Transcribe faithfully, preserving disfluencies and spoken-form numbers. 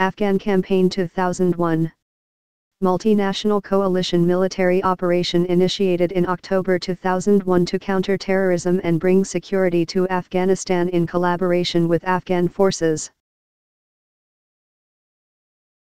Afghan Campaign two thousand one. Multinational coalition military operation initiated in October two thousand one to counter terrorism and bring security to Afghanistan in collaboration with Afghan forces.